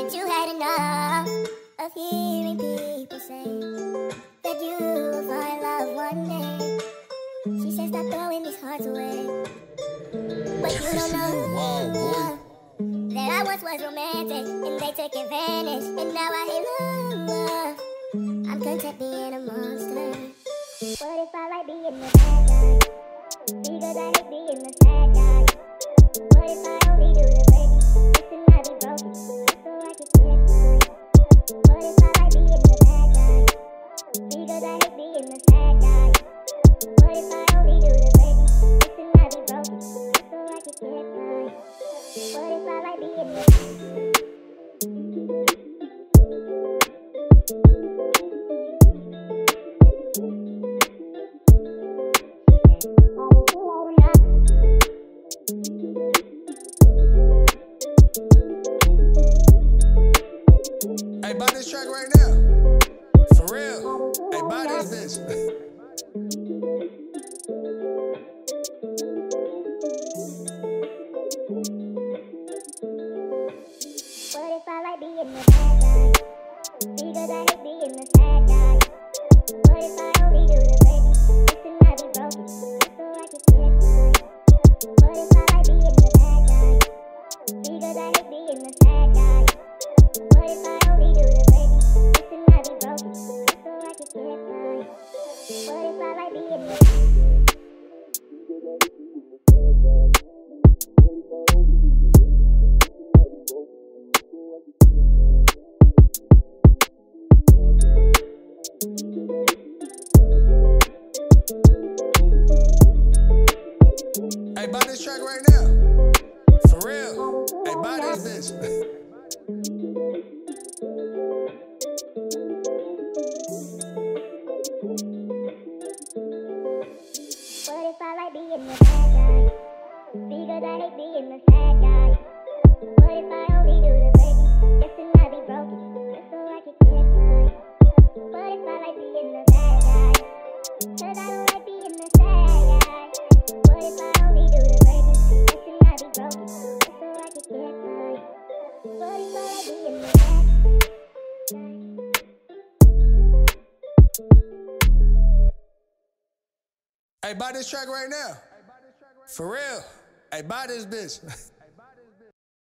Haven't you had enough of hearing people say that you will find love one day? She says stop throwing these hearts away, but you don't know that I once was romantic and they took advantage, and now I hate love. I'm content being a monster. What if I like being the bad guy? Because I hate being the sad guy. What if I only do the breaking just to not be broken, so I can get mine? What if I like being the bad guy? Because I hate being the sad guy. What if I only do the breaking just to not be broken, so I can get mine? What if I like being the Hey, buy this track right now. For real. Hey, buy this bitch. What if I like being the bad guy? Because I hate being the sad guy. What if I only do the breaking just to not be broken, so I can get mine? What if I like being the bad guy? Because I hate being the sad guy. What if I only do the breaking just to not be broken, so I can get mine? What if I like being the Hey, buy this track right now. For real. Hey, buy this bitch. What if I like being the bad guy? Because I hate being the sad guy. What if I only do the breaking just to not be broken, just so I can get mine? What if I like being the bad guy? Cause I don't like being the sad guy. What if I only do the breaking just to not be broken, just so I can get mine? What if I like being the bad guy? Hey, buy this track right now. For real. Hey, buy this bitch.